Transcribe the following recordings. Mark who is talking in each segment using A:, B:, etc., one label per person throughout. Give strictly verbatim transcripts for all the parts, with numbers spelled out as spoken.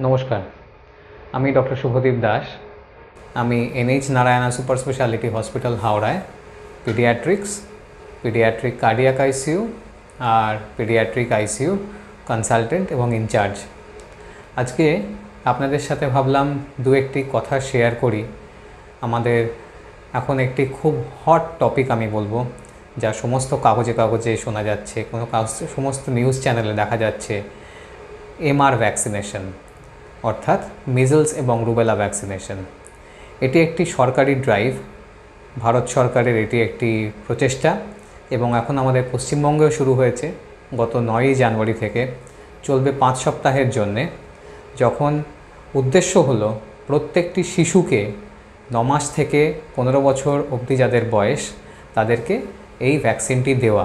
A: নমস্কার, আমি ডক্টর শুভদীপ দাস। আমি NH Narayana super speciality hospital হাওড়ায় পিডিয়াট্রিক্স, পিডিয়াট্রিক কার্ডিয়াক আইসিইউ আর পিডিয়াট্রিক আইসিইউ কনসালটেন্ট এবং ইনচার্জ। আজকে আপনাদের সাথে ভাবলাম দু একটি কথা শেয়ার করি। আমাদের এখন একটি খুব হট টপিক আমি বলবো, যা সমস্ত কাগজে কাগজে শোনা যাচ্ছে, কোনো সমস্ত নিউজ চ্যানেলে দেখা যাচ্ছে। এমআর ভ্যাকসিনেশন অর্থাৎ মিজলস এবং রুবেলা ভ্যাকসিনেশন। এটি একটি সরকারি ড্রাইভ, ভারত সরকারের এটি একটি প্রচেষ্টা এবং এখন আমাদের পশ্চিমবঙ্গেও শুরু হয়েছে গত নয়ই জানুয়ারি থেকে, চলবে পাঁচ সপ্তাহের জন্যে। যখন উদ্দেশ্য হলো প্রত্যেকটি শিশুকে ন মাস থেকে পনেরো বছর অবধি যাদের বয়স তাদেরকে এই ভ্যাকসিনটি দেওয়া।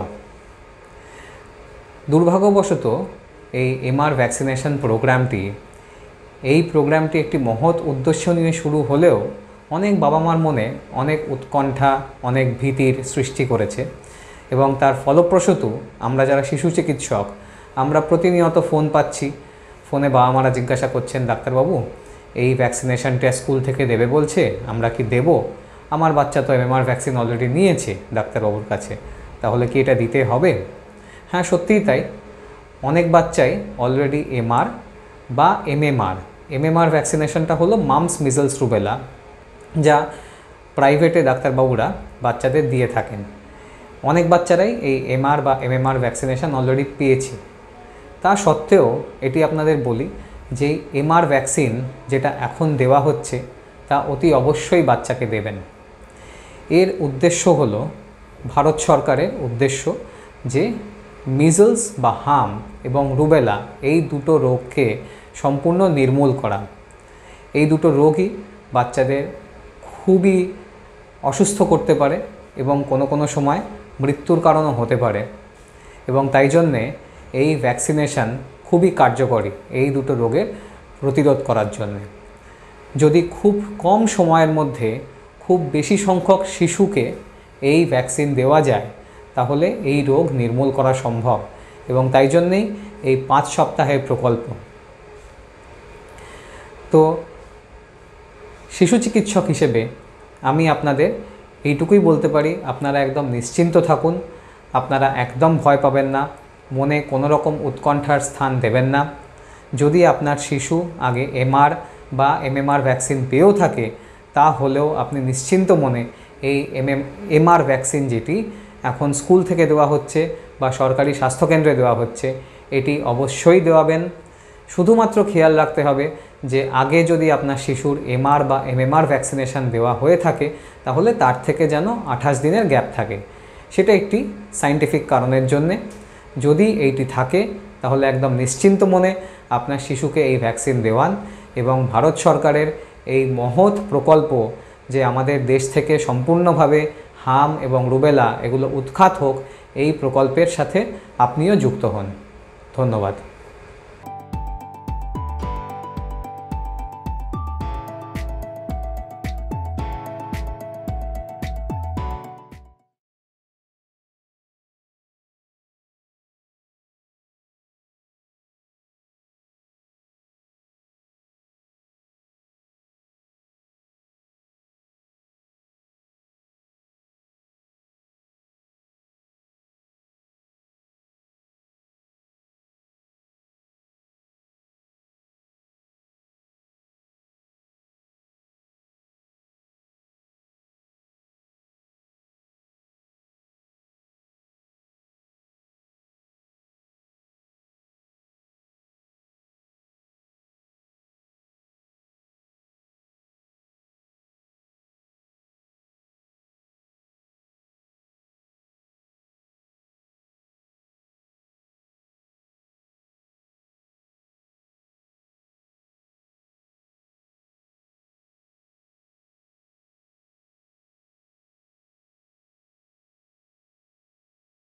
A: দুর্ভাগ্যবশত এই এমআর ভ্যাকসিনেশন প্রোগ্রামটি এই প্রোগ্রামটি একটি মহৎ উদ্দেশ্য নিয়ে শুরু হলেও অনেক বাবা মার মনে অনেক উৎকণ্ঠা, অনেক ভীতির সৃষ্টি করেছে এবং তার ফলপ্রসূ আমরা যারা শিশু চিকিৎসক আমরা প্রতিনিয়ত ফোন পাচ্ছি। ফোনে বাবা মারা জিজ্ঞাসা করছেন, ডাক্তারবাবু এই ভ্যাকসিনেশনটা স্কুল থেকে দেবে বলছে, আমরা কি দেব? আমার বাচ্চা তো এমআর ভ্যাকসিন অলরেডি নিয়েছে ডাক্তারবাবুর কাছে, তাহলে কি এটা দিতে হবে? হ্যাঁ, সত্যিই তাই। অনেক বাচ্চাই অলরেডি এমআর বা এমএমআর এমএমআর ভ্যাকসিনেশনটা হলো মামস মিজলস রুবেলা, যা প্রাইভেটে ডাক্তারবাবুরা বাচ্চাদের দিয়ে থাকেন। অনেক বাচ্চারাই এই এমআর বা এমএমআর ভ্যাকসিনেশন অলরেডি পেয়েছে। তা সত্ত্বেও এটি আপনাদের বলি যে এমআর ভ্যাকসিন যেটা এখন দেওয়া হচ্ছে তা অতি অবশ্যই বাচ্চাকে দেবেন। এর উদ্দেশ্য হলো, ভারত সরকারের উদ্দেশ্য যে মিজলস বা হাম এবং রুবেলা এই দুটো রোগকে সম্পূর্ণ নির্মূল করা। এই দুটো রোগই বাচ্চাদের খুবই অসুস্থ করতে পারে এবং কোনো কোনো সময় মৃত্যুর কারণও হতে পারে এবং তাই জন্যে এই ভ্যাকসিনেশান খুবই কার্যকরী এই দুটো রোগের প্রতিরোধ করার জন্যে। যদি খুব কম সময়ের মধ্যে খুব বেশি সংখ্যক শিশুকে এই ভ্যাকসিন দেওয়া যায় তাহলে এই রোগ নির্মূল করা সম্ভব এবং তাই জন্যেই এই পাঁচ সপ্তাহের প্রকল্প। তো শিশু চিকিৎসক হিসেবে আমি আপনাদের এইটুকুই বলতে পারি, আপনারা একদম নিশ্চিন্ত থাকুন, আপনারা একদম ভয় পাবেন না, মনে কোনো রকম উৎকণ্ঠার স্থান দেবেন না। যদি আপনার শিশু আগে এমআর বা এমএমআর ভ্যাকসিন পেয়েও থাকে তাহলেও আপনি নিশ্চিন্ত মনে এই এমএম এমআর ভ্যাকসিন যেটি এখন স্কুল থেকে দেওয়া হচ্ছে বা সরকারি স্বাস্থ্যকেন্দ্রে দেওয়া হচ্ছে এটি অবশ্যই দেওয়াবেন। শুধুমাত্র খেয়াল রাখতে হবে যে আগে যদি আপনার শিশুর এমআর বা এমএমআর ভ্যাকসিনেশান দেওয়া হয়ে থাকে তাহলে তার থেকে যেন আঠাশ দিনের গ্যাপ থাকে, সেটা একটি সায়েন্টিফিক কারণের জন্যে। যদি এইটি থাকে তাহলে একদম নিশ্চিন্ত মনে আপনার শিশুকে এই ভ্যাকসিন দেওয়ান এবং ভারত সরকারের এই মহৎ প্রকল্প যে আমাদের দেশ থেকে সম্পূর্ণভাবে হাম এবং রুবেলা এগুলো উৎখাত হোক, এই প্রকল্পের সাথে আপনিও যুক্ত হন। ধন্যবাদ।